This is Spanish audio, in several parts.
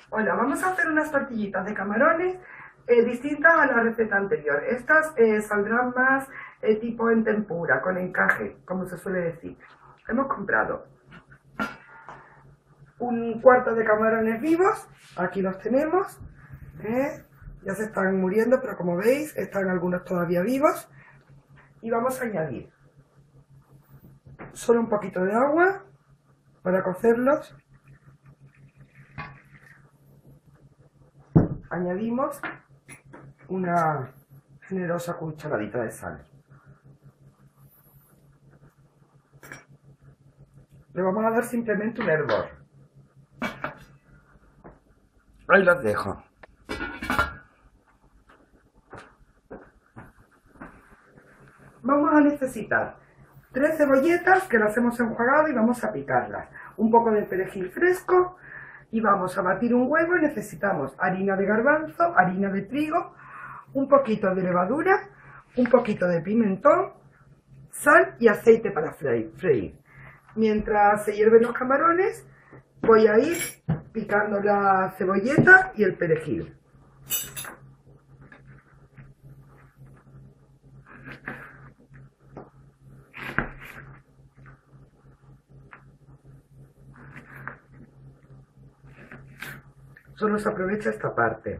Hola, vamos a hacer unas tortillitas de camarones distintas a la receta anterior. Estas saldrán más tipo en tempura, con encaje, como se suele decir. Hemos comprado un cuarto de camarones vivos, aquí los tenemos. Ya se están muriendo, pero como veis, están algunos todavía vivos. Y vamos a añadir solo un poquito de agua para cocerlos. Añadimos una generosa cucharadita de sal. Le vamos a dar simplemente un hervor. Ahí los dejo. Vamos a necesitar 3 cebolletas que las hemos enjuagado y vamos a picarlas. Un poco de perejil fresco y vamos a batir un huevo. Necesitamos harina de garbanzo, harina de trigo, un poquito de levadura, un poquito de pimentón, sal y aceite para freír. Mientras se hierven los camarones, voy a ir picando la cebolleta y el perejil. Solo se aprovecha esta parte.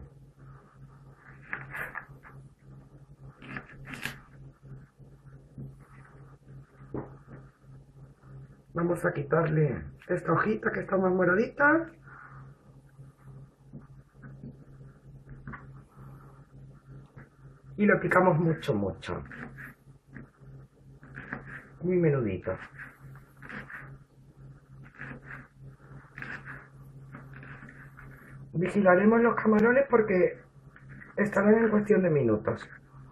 Vamos a quitarle esta hojita que está más moradita. Y lo picamos mucho. Muy menudito. Vigilaremos los camarones porque estarán en cuestión de minutos.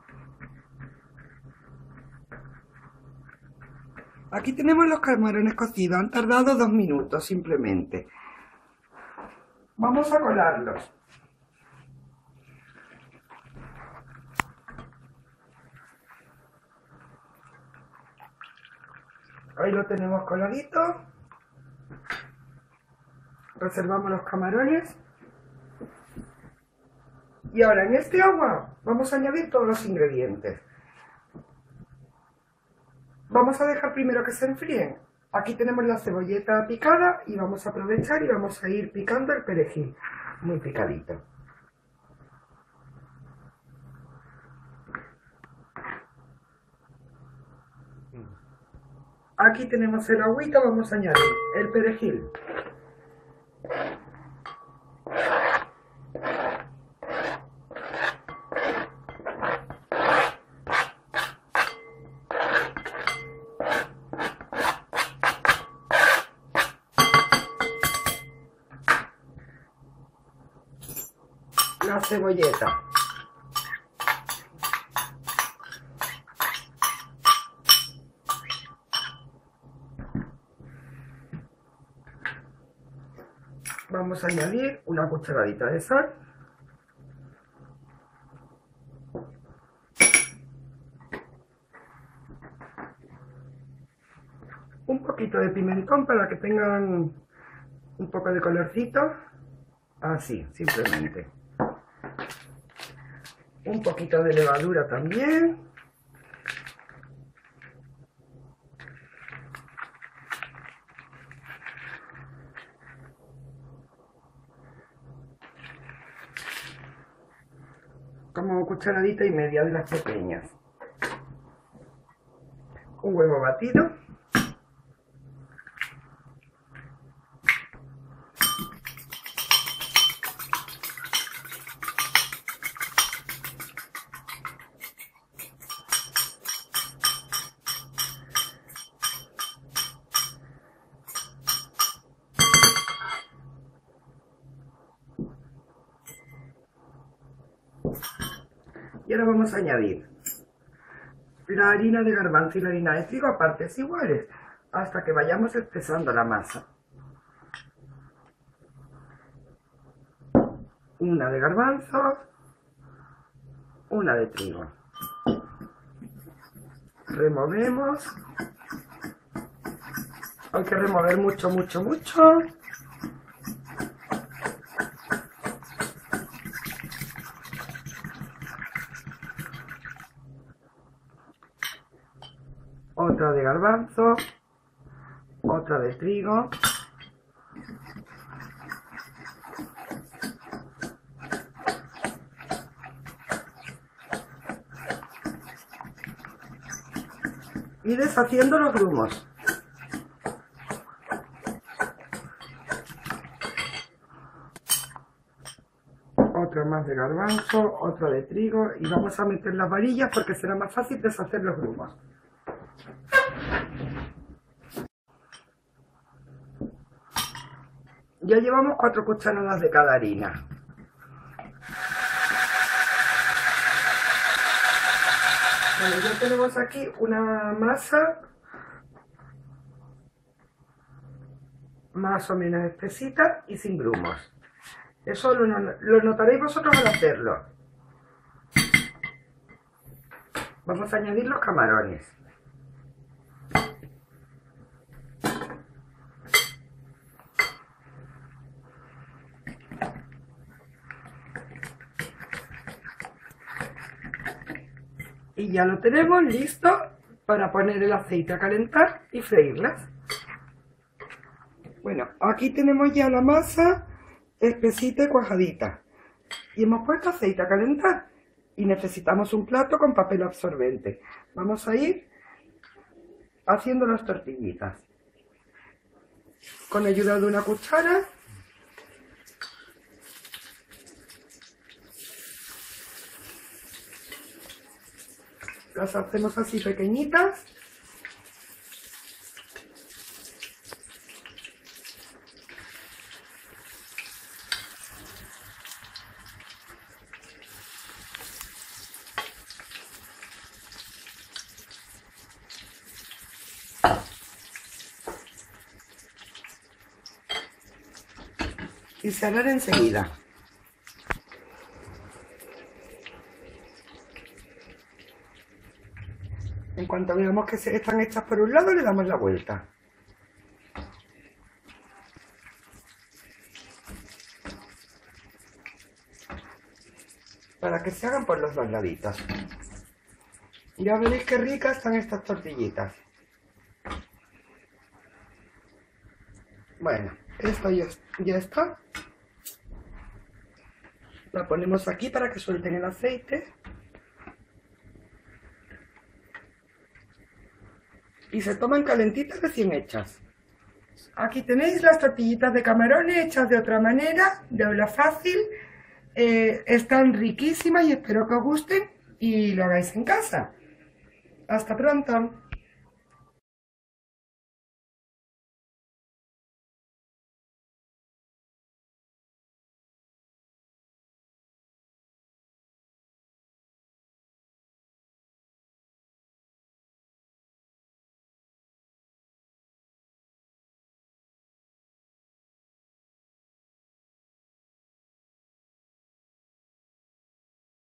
Aquí tenemos los camarones cocidos, han tardado 2 minutos simplemente. Vamos a colarlos. Ahí lo tenemos coladito. Reservamos los camarones. Y ahora en este agua vamos a añadir todos los ingredientes. Vamos a dejar primero que se enfríen. Aquí tenemos la cebolleta picada y vamos a aprovechar y vamos a ir picando el perejil, muy picadito. Aquí tenemos el agüita, vamos a añadir el perejil. La cebolleta. Vamos a añadir una cucharadita de sal. Un poquito de pimentón para que tengan un poco de colorcito. Así, simplemente. Un poquito de levadura también. Como cucharadita y media de las pequeñas. Un huevo batido. Y ahora vamos a añadir la harina de garbanzo y la harina de trigo a partes iguales hasta que vayamos espesando la masa. Una de garbanzo, una de trigo. Removemos. Hay que remover mucho. otra de garbanzo, otra de trigo, y deshaciendo los grumos. Otra más de garbanzo, otra de trigo, y vamos a meter las varillas porque será más fácil deshacer los grumos. Ya llevamos 4 cucharadas de cada harina. Bueno, ya tenemos aquí una masa más o menos espesita y sin grumos. Eso lo notaréis vosotros al hacerlo. Vamos a añadir los camarones. Y ya lo tenemos listo para poner el aceite a calentar y freírlas. Bueno, aquí tenemos ya la masa espesita y cuajadita. Y hemos puesto aceite a calentar. Y necesitamos un plato con papel absorbente. Vamos a ir haciendo las tortillitas. Con ayuda de una cuchara. Las hacemos así pequeñitas. Y se harán enseguida. En cuanto veamos que están hechas por un lado, le damos la vuelta. Para que se hagan por los dos laditos. Ya veréis qué ricas están estas tortillitas. Bueno, esto ya está. La ponemos aquí para que suelten el aceite. Y se toman calentitas recién hechas. Aquí tenéis las tortillitas de camarones hechas de otra manera, de habla fácil. Están riquísimas y espero que os gusten y lo hagáis en casa. Hasta pronto.